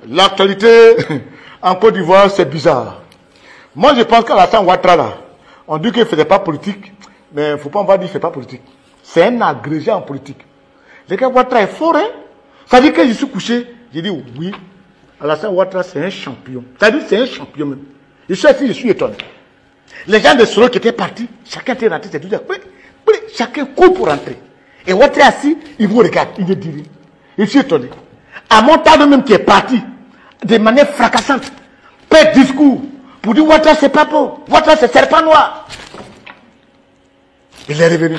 L'actualité en Côte d'Ivoire, c'est bizarre. Moi, je pense qu'Alassane Ouattara, là, on dit qu'il ne faisait pas politique, mais il ne faut pas dire qu'il ne fait pas politique. C'est un agrégé en politique. Le gars Ouattara est fort, hein? Ça veut dire que je suis couché, j'ai dit oui. Alassane Ouattara, c'est un champion. Ça veut dire que c'est un champion même. Je suis assis, je suis étonné. Les gens de Soro qui étaient partis, chacun était rentré, c'est tout ça. Chacun court pour rentrer. Et Ouattara assis, il vous regarde, il veut dire. Je suis étonné. À Montano même qui est parti, de manière fracassante, fait discours pour dire Ouattara c'est pas bon, Ouattara c'est serpent noir. Il est revenu.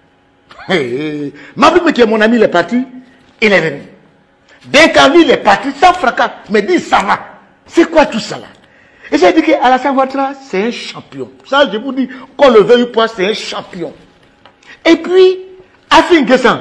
Mabou qui est mon ami, il est parti, il est revenu. Dès qu'en lui il est parti, sans fracas, mais dit ça va. C'est quoi tout ça là? Et j'ai dit qu'Alassane Ouattara c'est un champion. Ça je vous dis, qu'on le veuille ou pas, c'est un champion. Et puis, Afin Guessan,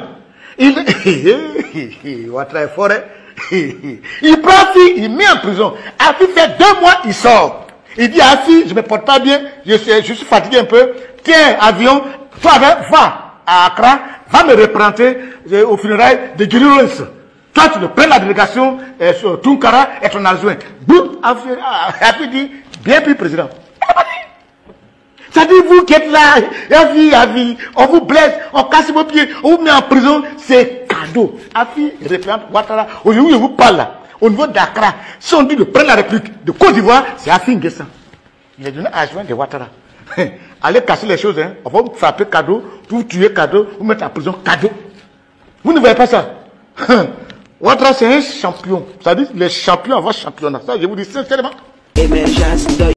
Ouattara est fort, hein? Il prend Afi, il met en prison. Afi fait 2 mois, il sort. Il dit Afi, je ne me porte pas bien, je suis fatigué un peu. Tiens, avion, toi va à Accra, va me représenter au funérailles de Jerry Rawlings. Toi, tu me prends la délégation sur Tunkara et ton adjoint. Boum, Afi dit, bien plus président. Ça dit vous qui êtes là, Afi, on vous blesse, on casse vos pieds, on vous met en prison, c'est cadeau. Afi représente Ouattara. Aujourd'hui, je vous parle là, au niveau d'Accra. Si on dit de prendre la République de Côte d'Ivoire, c'est Afi Guessan. Il est devenu adjoint de Ouattara. Allez casser les choses, hein. On va vous frapper cadeau, vous tuer cadeau, vous mettre en prison cadeau. Vous ne voyez pas ça? Ouattara, c'est un champion. Ça dit les champions avant championnat. Ça, je vous dis sincèrement.